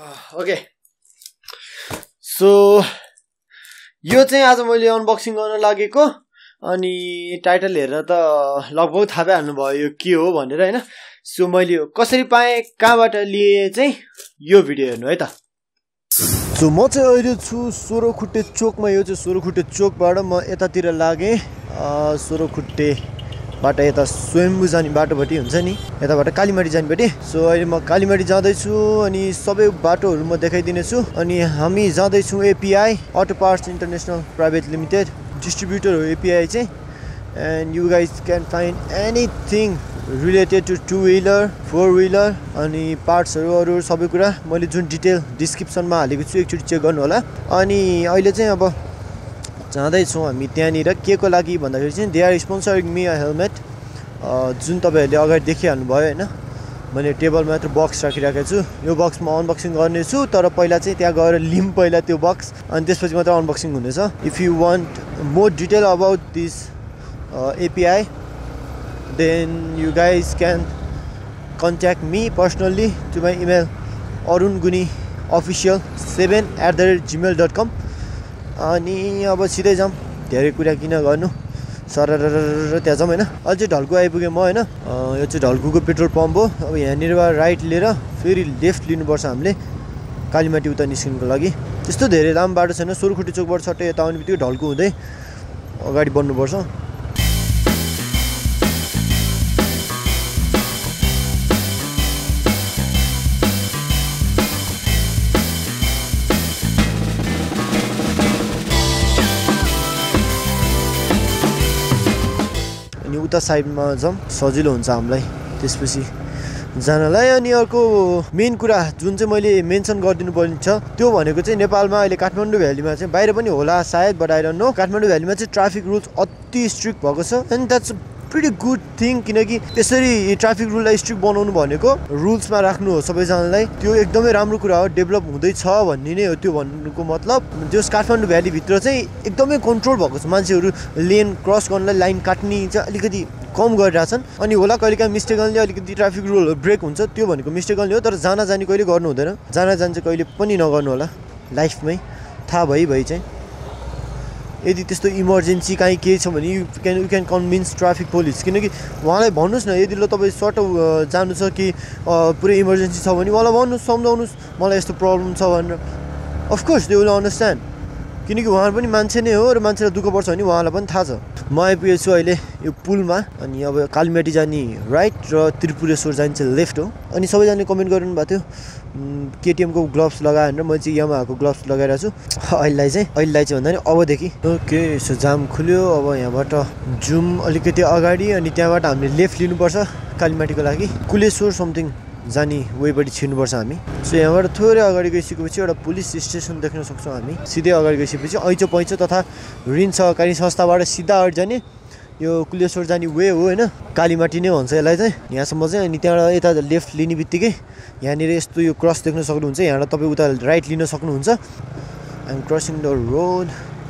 Okay so यो चाहिँ आज मैले अनबक्सिङ गर्न लागेको अनि टाइटल हेरेर त लगभग थाहा पाइहाल्नु भयो यो के हो भनेर हैन सो मैले यो कसरी पाएँ कहाँबाट लिए चाहिँ यो भिडियो हेर्नु है त सो म चाहिँ अहिले छु सोह्रखुट्टे चोकमा यो चाहिँ सोह्रखुट्टे चोकबाट म यतातिर लागेँ सोह्रखुट्टेबाट यता स्वयम्भू जाने बाटोपट्टि हुन्छ नि यताबाट कालीमाटी जानेपट्टि सो अहिले म कालीमाटी जाँदैछु अनि सबै बाटोहरू म देखाइदिनेछु अनि हामी जाँदैछौँ API auto parts international private limited distributor हो एपीआई चाहिँ and you guys can find anything related to two wheeler four wheeler अनि पार्ट्सहरू अरू सबै कुरा मैले जुन डिटेल डिस्क्रिप्सनमा हालेको छु एकचोटि चेक गर्नु होला अनि अहिले चाहिँ अब जाँदैछौँ हामी त्यहाँनिर के को लागि भन्दाखेरि चाहिँ they are sponsoring me a helmet जुन तपाईँहरूले अगाडि देखिहाल्नु भयो होइन मैले टेबलमा मात्र बक्स राखिराखेको छु यो बक्स म अनबक्सिङ गर्नेछु तर पहिला चाहिँ त्यहाँ गएर लिम पहिला त्यो बक्स अनि त्यसपछि मात्र अनबक्सिङ हुनेछ if you want more detail about this API then you guys can contact me personally to my email arunguniofficial7@gmail.com अनि अब सिधै जाऊँ धेरै कुरा किन गर्नु सरर त्यहाँ जाऊँ होइन अझै ढल्कु आइपुगेँ म होइन यो चाहिँ ढल्कुको पेट्रोल पम्प हो अब यहाँनिरबाट राइट लिएर फेरि लेफ्ट लिनुपर्छ हामीले कालीमाटी उता निस्किनुको लागि त्यस्तो धेरै लामो बाटो छैन सोह्रखुट्टे चोकबाट सट्टै यता आउने बित्तिकै ढल्कु हुँदै अगाडि बढ्नुपर्छ उता साइडमा जाऊँ सजिलो हुन्छ हामीलाई त्यसपछि जानलाई अनि अर्को मेन कुरा जुन चाहिँ मैले मेन्सन गरिदिनु पर्ने छ त्यो भनेको चाहिँ नेपालमा अहिले काठमाडौँ भ्यालीमा चाहिँ बाहिर पनि होला सायद but I don't know Kathmandu भ्यालीमा चाहिँ ट्राफिक रुल्स अति स्ट्रिक्ट भएको छ and that's pretty good thing किनकि त्यसरी ट्राफिक रुललाई स्ट्रिक्ट बनाउनु भनेको रुल्समा राख्नु हो सबैजनालाई त्यो एकदमै राम्रो कुरा हो डेभलप हुँदैछ भन्ने नै हो त्यो भन्नुको मतलब जस काठमाडौँ भ्यालीभित्र चाहिँ एकदमै कन्ट्रोल भएको छ मान्छेहरू लेन क्रस गर्नलाई लाइन काट्ने चाहिँ अलिकति कम गरिरहेछन् अनि होला कहिलेकाहीँ मिस्टेकनले अलिकति ट्राफिक रुल ब्रेक हुन्छ त्यो भनेको मिस्टेकनले हो तर जाना जानी कहिले गर्नु हुँदैन जाना जान चाहिँ कहिले पनि नगर्नु होला लाइफमै थाहा भइ चाहिँ यदि त्यस्तो इमर्जेन्सी काहीँ केही छ भने you can convince traffic police किनकि उहाँलाई भन्नुहोस् न यदि ल तपाईँ सर्ट जानु छ कि पुरै इमर्जेन्सी छ भने उहाँलाई भन्नुहोस् सम्झाउनुहोस् मलाई यस्तो प्रब्लम छ भनेर अफकोर्स दे विल अन्डरस्ट्यान्ड किनकि उहाँहरू पनि मान्छे नै हो र मान्छेलाई दुःख पर्छ भने उहाँलाई पनि थाहा छ म आइपुगेको छु अहिले यो पुलमा अनि अब कालीमाटी जाने राइट र त्रिपुरेश्वर जाने चाहिँ लेफ्ट हो अनि सबैजनाले कमेन्ट गरिरहनु भएको थियो केटिएमको ग्लोभ्स लगाएर म चाहिँ यामाहाको ग्लोभ्स लगाइरहेको छु अहिले चाहिँ भन्दा नि अबदेखि ओके सो जाम खुल्यो अब यहाँबाट जुम अलिकति अगाडि अनि त्यहाँबाट हामीले लेफ्ट लिनुपर्छ कालीमाटीको लागि कुलेश्वर समथिङ जाने वेपट्टि छिर्नुपर्छ हामी सो यहाँबाट थोरै अगाडि गइसकेपछि एउटा पुलिस स्टेसन देख्न सक्छौँ हामी सिधै अगाडि गइसकेपछि ऐचो पैँचो तथा ऋण सहकारी संस्थाबाट सिधा अगाडि जाने यो कुलेश्वर जाने वे हो होइन कालीमाटी नै भन्छ यसलाई चाहिँ यहाँसम्म चाहिँ अनि त्यहाँबाट यता लेफ्ट लिने बित्तिकै यहाँनिर यस्तो यो क्रस देख्न सक्नुहुन्छ यहाँबाट तपाईँ उता राइट लिन सक्नुहुन्छ आइएम क्रसिङ द रोड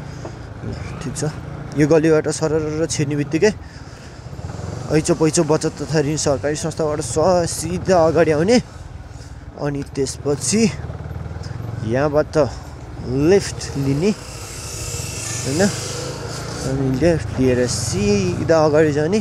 ठिक छ यो गल्लीबाट सरर छिर्ने बित्तिकै ऐचो पैचो बचत तथा ऋण सहकारी संस्थाबाट सिधा अगाडि आउने अनि त्यसपछि यहाँबाट लेफ्ट लिने होइन अनि लेफ्ट लिएर सिधा अगाडि जाने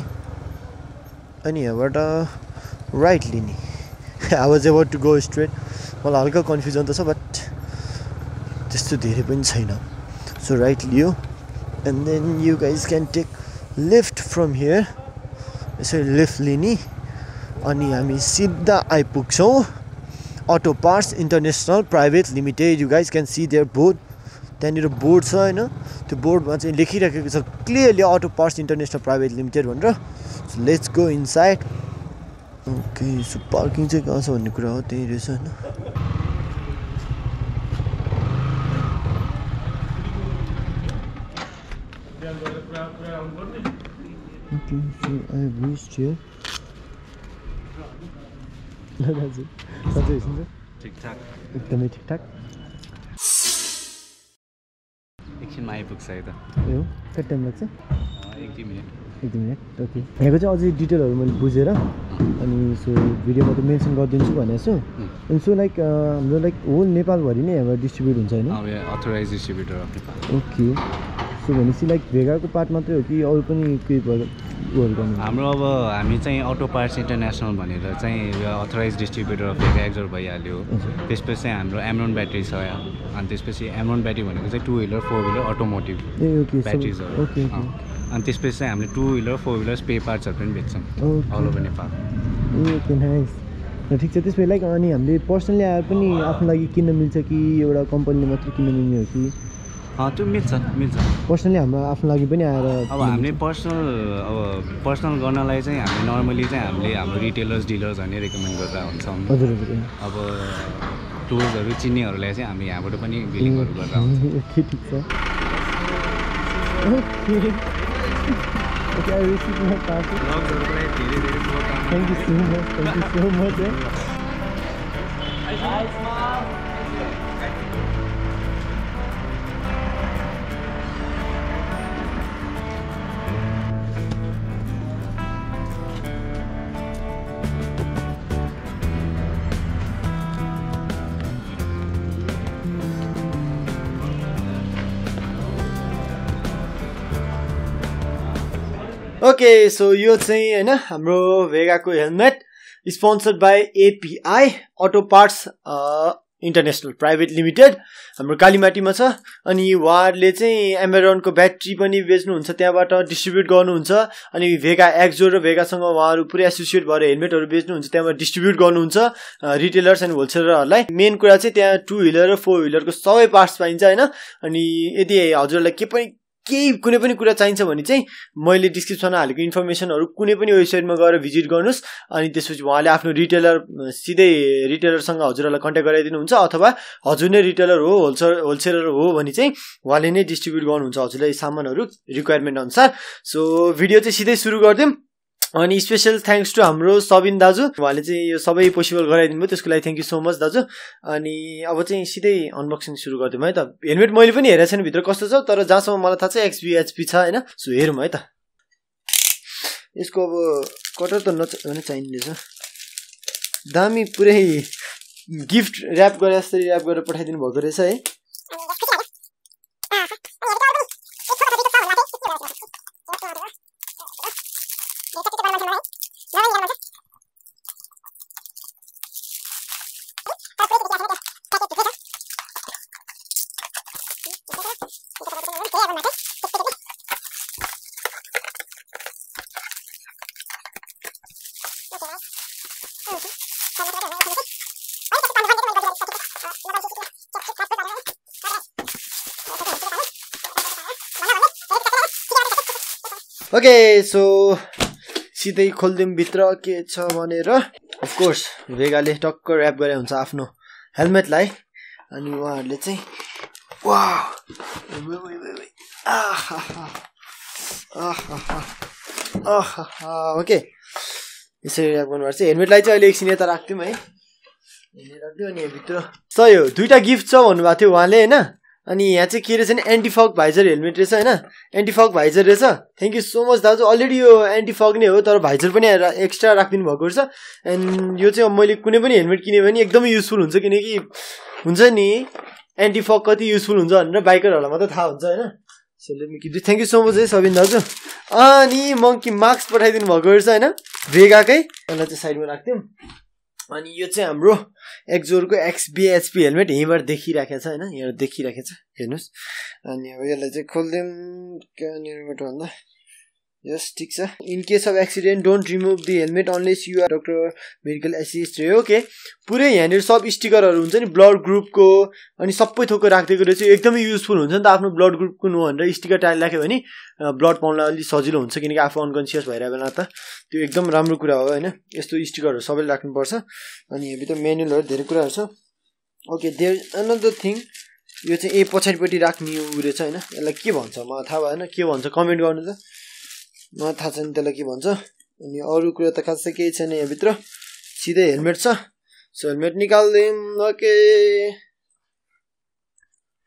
अनि यहाँबाट राइट लिने I was able to go straight मलाई हल्का कन्फ्युजन त छ बट त्यस्तो धेरै पनि छैन सो राइट लियो and then you guys can take left from here यसरी लेफ्ट लिने अनि हामी सिधा आइपुग्छौँ auto parts international private limited you guys can see there board त्यहाँनिर बोर्ड छ होइन त्यो बोर्डमा चाहिँ लेखिराखेको छ clearly auto parts international private limited भनेर so let's go inside okay so parking चाहिँ कहाँ छ भन्ने कुरा हो त्यही रहेछ होइन Okay, so I have reached here. ठिकठाक एकदमै ठिकठाक एकछिनमा आइपुग्छ है त हो कति टाइम लाग्छ 1-2 मिनट एक मिनट ओके यहाँको चाहिँ अझै डिटेलहरू मैले बुझेर अनि सो भिडियोमा त मेन्सन गरिदिन्छु भनेको छु अनि सो लाइक हाम्रो लाइक होल नेपालभरि नै हाम्रो डिस्ट्रिब्युट हुन्छ होइन authorize distributor of Nepal okay so भनेपछि लाइक भेगाको पार्ट मात्रै हो कि अरू पनि केही उयोहरू गर्नु हाम्रो अब हामी चाहिँ अटो पार्ट्स इन्टरनेसनल भनेर चाहिँ authorize distributor of Vega Axor भइहाल्यो त्यसपछि चाहिँ हाम्रो एमरोन ब्याट्री छ अनि त्यसपछि एमरोन ब्याट्री भनेको चाहिँ 2 व्हिलर 4 व्हिलर अटोमोटिभ ब्याट्रिजहरू ओके अनि त्यसपछि चाहिँ हामीले 2 व्हिलर 4 व्हिलर स्पेयर पार्ट्सहरू पनि बेच्छौँ all over Nepal okay nice ठिक छ त्यसपछि लाइक अनि हामीले पर्सनली आएर पनि आफ्नो लागि किन्न मिल्छ कि एउटा कम्पनीले मात्रै किन्न मिल्ने हो कि त्यो मिल्छ पर्सनली हाम्रो आफ्नो लागि पनि आएर अब हामीले पर्सनल गर्नलाई चाहिँ हामीले नर्मली चाहिँ हामीले हाम्रो रिटेलर्स डिलर्सहरूले रेकमेन्ड गरेर हुन्छौँ हजुर अब टुर्सहरू चिन्नेहरूलाई चाहिँ हामी यहाँबाट पनि बिलिङहरू गरेर हुन्छौँ ओके ठिक छ okay I receive my parcel thank you so much okay so यो चाहिँ हैन हाम्रो भेगाको helmet sponsored by API auto parts international private limited हाम्रो कालीमाटीमा छ अनि उहाँहरूले चाहिँ एमेरोनको ब्याट्री पनि बेच्नुहुन्छ त्यहाँबाट डिस्ट्रिब्युट गर्नुहुन्छ अनि भेगा एक्जो र भेगासँग उहाँहरू पुरै एसोसिएट भएर हेलमेटहरू बेच्नुहुन्छ त्यहाँबाट डिस्ट्रिब्युट गर्नुहुन्छ रिटेलर्स एन्ड होलसेलरहरूलाई मेन कुरा चाहिँ त्यहाँ 2 व्हिलर र 4 व्हिलरको सबै पार्ट्स पाइन्छ होइन अनि यदि हजुरहरूलाई कुनै पनि कुरा चाहिन्छ भने चाहिँ मैले डिस्क्रिप्सनमा हालेको इन्फर्मेसनहरू कुनै पनि वेबसाइटमा गएर भिजिट गर्नुहोस् अनि त्यसपछि उहाँले आफ्नो सिधै रिटेलरसँग हजुरहरूलाई कन्ट्याक्ट गराइदिनुहुन्छ अथवा हजुर नै रिटेलर हो होलसेलर हो भने चाहिँ उहाँले नै डिस्ट्रिब्युट गर्नुहुन्छ हजुरलाई सामानहरू रिक्वायरमेन्ट अनुसार सो भिडियो चाहिँ सिधै सुरु गरिदिउँ अनि स्पेशल थ्याङ्क्स टु हाम्रो सबिन दाजु उहाँले चाहिँ यो सबै पोसिबल गराइदिनु भयो त्यसको लागि थ्याङ्क यू सो मच दाजु अनि अब चाहिँ सिधै अनबक्सिङ सुरु गरिदिउँ है त हेलमेट मैले पनि हेरेको छैन भित्र कस्तो छ तर जहाँसम्म मलाई थाहा छ XBHP छ होइन सो हेरौँ है त यसको अब कटर त चाहिने रहेछ दामी पुरै गिफ्ट ऱ्याप गरे जस्तै ऱ्याप गरेर पठाइदिनु भएको रहेछ है ओके सो सिधै खोलिदिउँ भित्र के छ भनेर अफकोर्स भेगाले टक्क ऱ्याप गरे हुन्छ आफ्नो हेलमेटलाई अनि उहाँहरूले चाहिँ ओके यसरी ऱ्याप गर्नुभएको छ हेलमेटलाई चाहिँ अहिले एकछिन यता राख्दिउँ है राख्दिउँ अनि भित्र यो 2टा गिफ्ट छ भन्नुभएको थियो उहाँले होइन अनि यहाँ चाहिँ के रहेछ भने एन्टिफग भाइजर हेलमेट रहेछ होइन एन्टिफग भाइजर रहेछ थ्याङ्क यू सो मच दाजु अलरेडी यो एन्टिफग नै हो तर भाइजर पनि एक्स्ट्रा राखिदिनु भएको रहेछ एन्ड यो चाहिँ अब मैले कुनै पनि हेलमेट किनेँ भने एकदमै युजफुल हुन्छ किनकि हुन्छ नि एन्टिफग कति युजफुल हुन्छ भनेर बाइकरहरूलाई मात्रै थाहा हुन्छ होइन so let me give you thank you so much है सबिन दाजु अनि मङ्की मार्क्स पठाइदिनु भएको रहेछ होइन भेगाकै यसलाई चाहिँ साइडमा राख्थ्यौँ अनि यो चाहिँ हाम्रो एक्जोरको XBHP हेलमेट यहीँबाट देखिराखेको छ होइन यहाँ देखिराखेको छ हेर्नुहोस् अनि अब यसलाई चाहिँ खोलिदिउँ कहाँनिरबाट भन्दा यस ठिक छ in case of accident don't remove the helmet unless you are doctor medical assist रे ओके पुरै यहाँनिर सब स्टिकरहरू हुन्छ नि ब्लड ग्रुपको अनि सबै थोकको राखिदिएको रहेछ एकदमै युजफुल हुन्छ नि त आफ्नो ब्लड ग्रुपको नु भनेर स्टिकर टाइल राख्यो भने ब्लड पाउनलाई अलिक सजिलो हुन्छ किनकि आफू अनकन्सियस भइरहेको बेला त त्यो एकदम राम्रो कुरा हो होइन यस्तो स्टिकरहरू सबैले राख्नुपर्छ अनि भित्र मेनुअलहरू धेरै कुराहरू छ ओके देयर अनदर थिङ यो चाहिँ पछाडिपट्टि राख्ने उ रहेछ होइन यसलाई के भन्छ मलाई थाहा भएन के भन्छ कमेन्ट गर्नु त मलाई थाहा छैन त्यसलाई के भन्छ अनि अरू कुरा त खासै केही छैन यहाँभित्र सिधै हेलमेट छ सो हेलमेट निकाल्दिउँ ओके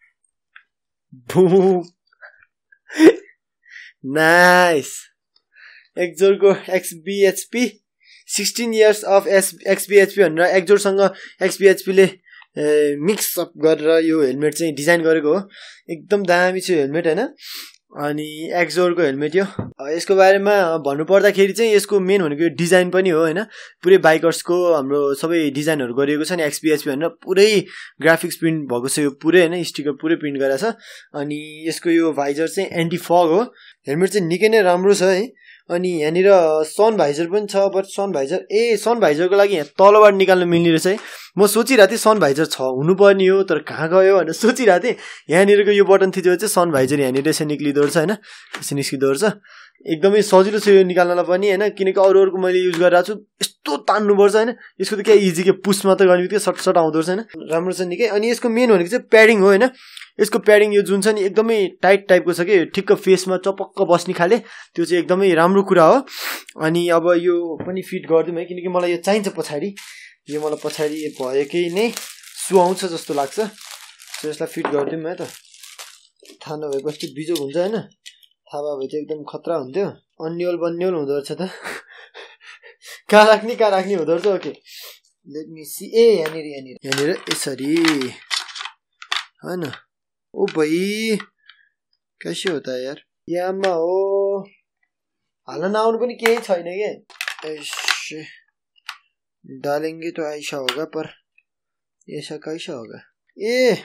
नाइस एक्जोरको XBHP 16 years of XBHP भनेर एक्जोरसँग XBHPले मिक्सअप गरेर यो हेलमेट चाहिँ डिजाइन गरेको हो एकदम दामी छ हेलमेट हैन अनि एक्जोरको हेलमेट यो यसको बारेमा भन्नु पर्दाखेरि चाहिँ यसको मेन भनेको डिजाइन पनि हो हैन पुरै बाइकर्सको हाम्रो सबै डिजाइनहरु गरिएको छ नि XBHP भनेर पुरै ग्राफिक्स प्रिन्ट भएको छ यो पुरै हैन स्टिकर पुरै प्रिन्ट गरेको छ अनि यसको यो भाइजर चाहिँ एन्टी फग हो हेलमेट चाहिँ निकै नै राम्रो छ है अनि यहाँनिर सन भाइजर पनि छ बट सन भाइजरको लागि यहाँ तलबाट निकाल्न मिल्ने रहेछ है म सोचिरहेको थिएँ सन भाइजर छ हुनुपर्ने हो तर कहाँ गयो भनेर सोचिरहेको थिएँ यहाँनिरको यो बटन थिच्यो चाहिँ सन भाइजर यहाँनिर यसरी निक्लिँदो रहेछ हैन यसरी निस्किँदो रहेछ एकदमै सजिलो छ यो निकाल्नलाई पनि हैन किनकि अरूको मैले युज गरिरहेको छु यस्तो तान्नुपर्छ हैन यसको त के इजी के पुस मात्र गर्ने बित्तिकै सट आउँदो रहेछ हैन राम्रो छ निकै अनि यसको मेन भनेको चाहिँ प्याडिङ हो हैन यसको प्याडिङ यो जुन छ नि एकदमै टाइट टाइपको छ कि ठिक्क फेसमा चपक्क बस्ने खाले त्यो चाहिँ एकदमै राम्रो कुरा हो अनि अब यो पनि फिट गरिदिउँ है किनकि मलाई यो चाहिन्छ पछाडि यो मलाई पछाडि भएकै नै सुहाउँछ जस्तो लाग्छ सो यसलाई फिट गरिदिउँ है त थाहा नभएको अस्ति बिजोग हुन्छ हैन थाहा भए चाहिँ एकदम खतरा हुन्थ्यो अन्यल बन्यल हुँदो रहेछ त कहाँ राख्ने हुँदो रहेछ okay let me see uh यहाँनिर यसरी हैन ओ भाइ कैसे होता है यार यामा हो हाल्न नआउनु पनि केही छैन के डालेंगे तो ऐसा होगा पर ऐसा कैसा होगा ए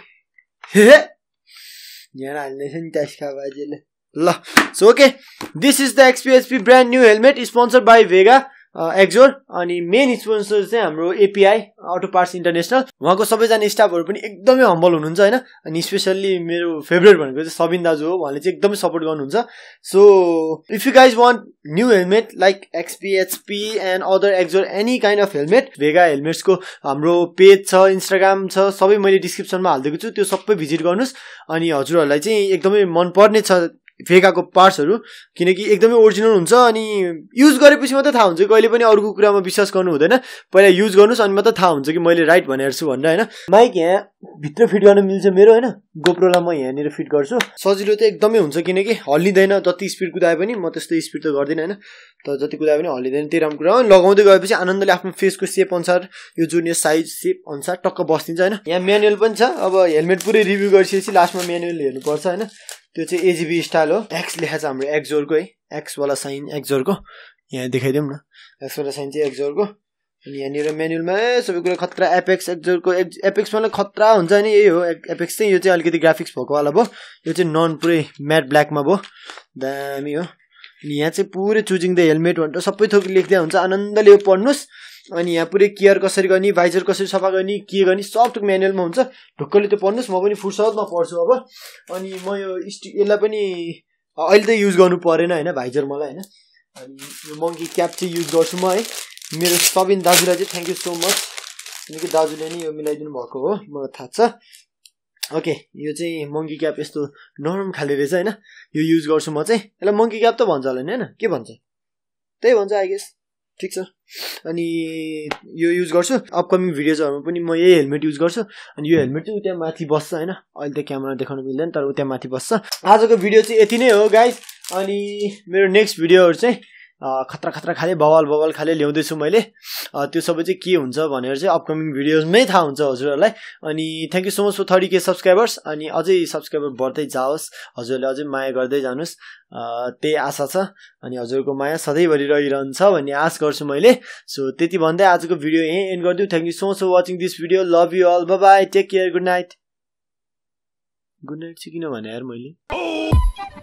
यहाँ हाल्ने छ नि त्यसका बाजेले ल so okay this is the XBHP brand new helmet sponsored by Vega Axor अनि मेन स्पोन्सर चाहिँ हाम्रो API अटो पार्ट्स इन्टरनेसनल उहाँको सबैजना स्टाफहरु पनि एकदमै हम्बल हुनुहुन्छ हैन अनि स्पेशली मेरो फेभरेट भनेको चाहिँ सबिन दाजु हो उहाँले चाहिँ एकदमै सपोर्ट गर्नुहुन्छ so if you guys want new helmet like XBHP and other Axor any kind of helmet Vega हेलमेट्सको हाम्रो पेज छ इन्स्टाग्राम छ सबै मैले डिस्क्रिप्सनमा हालिदिएको छु त्यो सबै भिजिट गर्नुस् अनि हजुरहरुलाई चाहिँ एकदमै मन पर्ने छ भेगाको पार्ट्सहरु किनकि एकदमै ओरिजिनल हुन्छ अनि युज गरेपछि मात्र थाहा हुन्छ कहिले पनि अरूको कुरामा विश्वास गर्नु हुँदैन पहिला युज गर्नुस् अनि मात्र थाहा हुन्छ कि मैले राइट भनेर छु भनेर हैन माइक यहाँ भित्र फिट गर्न मिल्छ मेरो हैन गोप्रोलाई म यहाँनिर फिट गर्छु सजिलो त एकदमै हुन्छ किनकि हल्लिदैन जति स्पिड कुदाए पनि म त्यस्तो स्पिड त गर्दिन हैन तर जति कुदाए पनि हल्लिदैन त्यही राम्रो कुरा हो लगाउँदै गएपछि आनन्दले आफ्नो फेसको शेप अनुसार यो जुन यो साइज शेप अनुसार टक्क बस्दिन्छ हैन यहाँ म्यानुअल पनि छ अब हेलमेट पुरै रिभ्यू गरिसकेपछि लास्टमा म्यानुअल हेर्नुपर्छ हैन त्यो चाहिँ AGB स्टाइल हो एक्स लेखा छ हाम्रो एक्जोरको है एक्स वाला साइन एक्जोरको यहाँ देखाइदिउँ न एक्स वाला साइन चाहिँ एक्जोरको अनि यहाँनिर म्यानुअलमा सबै कुरा खतरा एपेक्स एक्जोरको एपेक्स वाला खतरा हुन्छ नि यही हो एपेक्स चाहिँ यो चाहिँ अलिकति ग्राफिक्स भएको वाला भयो यो चाहिँ नन पुरै म्याट ब्ल्याकमा भयो दामी हो अनि यहाँ चाहिँ पुरै चुजिङ द हेलमेट भनेर सबै थोक लेख्दै हुन्छ आनन्दले यो पढ्नुस् अनि यहाँ पुरै केयर कसरी गर्ने भाइजर कसरी सफा गर्ने के गर्ने सब थोक म्यानुअलमा हुन्छ ढुक्कले त्यो पढ्नुस् म पनि फुर्सदमा पढ्छु अब अनि म यो यसलाई पनि अहिले त युज गर्नु परेन हैन भाइजर मलाई हैन अनि यो मंकी क्याप चाहिँ युज गर्छु म है मेरो सबिन दाजुलाई चाहिँ थ्यांक यू सो मच किनकि दाजुले नै यो मिलाइदिनु भएको हो मलाई थाहा छ ओके यो चाहिँ मंकी क्याप यस्तो नरम खाले रहेछ हैन यो युज गर्छु म चाहिँ यसलाई मंकी क्याप त भन्छ होला नि हैन के भन्छ त्यही भन्छ आई गेस ठीक छ अनि यो युज गर्छु अपकमिङ भिडियोजहरुमा पनि म यही हेलमेट युज गर्छु अनि यो हेलमेट चाहिँ उता माथि बस्छ हैन अहिले त क्यामेरा देखाउन मिल्दैन तर उता माथि बस्छ आजको भिडियो चाहिँ यति नै हो गाइस अनि मेरो नेक्स्ट भिडियोहरु चाहिँ खतरा खाले बवाल खाले ल्याउँदै छु मैले त्यो सबै चाहिँ के हुन्छ भनेर चाहिँ अपकमिङ भिडियोजमै थाहा हुन्छ हजुरहरुलाई अनि thank you so much for 30K subscribers अनि अझै सब्स्क्राइबर बढ्दै जाओस् हजुरले अझै माया गर्दै जानुस् त्यही आशा छ अनि हजुरको माया सधैँभरि रहिरहन्छ भन्ने आश गर्छु मैले सो त्यति भन्दै आजको भिडियो यही एन्ड गर्दिउ thank you so much for watching this video love you all bye bye take care good night चाहिँ किन भने यार मैले